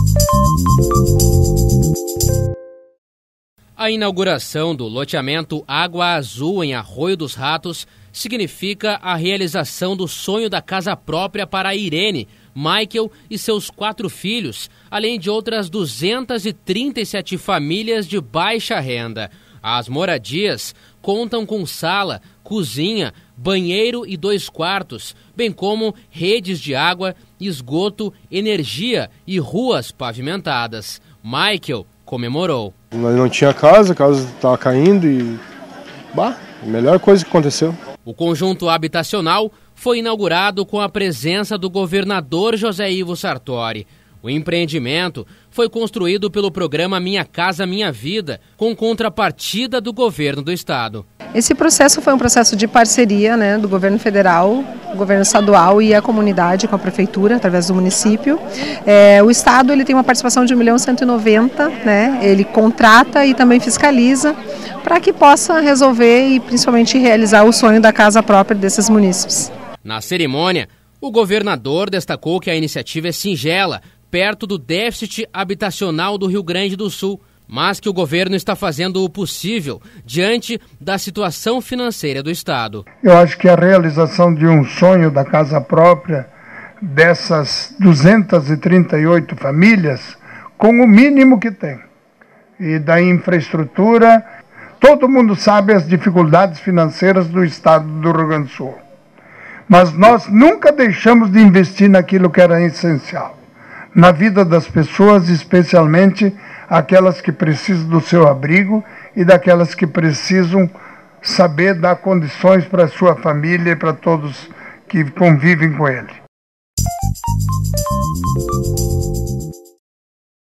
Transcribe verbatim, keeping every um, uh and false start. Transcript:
A inauguração do loteamento Água Azul em Arroio dos Ratos significa a realização do sonho da casa própria para Irene, Michael e seus quatro filhos, além de outras duzentas e trinta e sete famílias de baixa renda. As moradias contam com sala, cozinha, banheiro e dois quartos, bem como redes de água, esgoto, energia e ruas pavimentadas. Michael comemorou. Nós não tinha casa, a casa estava caindo e... Bah, a melhor coisa que aconteceu. O conjunto habitacional foi inaugurado com a presença do governador José Ivo Sartori. O empreendimento foi construído pelo programa Minha Casa Minha Vida, com contrapartida do governo do estado. Esse processo foi um processo de parceria, né, do governo federal, o governo estadual e a comunidade com a prefeitura, através do município. É, o estado ele tem uma participação de um milhão cento e noventa, né, ele contrata e também fiscaliza para que possa resolver e principalmente realizar o sonho da casa própria desses munícipes. Na cerimônia, o governador destacou que a iniciativa é singela, perto do déficit habitacional do Rio Grande do Sul, mas que o governo está fazendo o possível diante da situação financeira do estado. Eu acho que a realização de um sonho da casa própria dessas duzentas e trinta e oito famílias, com o mínimo que tem, e da infraestrutura, todo mundo sabe as dificuldades financeiras do estado do Rio Grande do Sul. Mas nós nunca deixamos de investir naquilo que era essencial, na vida das pessoas, especialmente aquelas que precisam do seu abrigo e daquelas que precisam saber dar condições para a sua família e para todos que convivem com ele.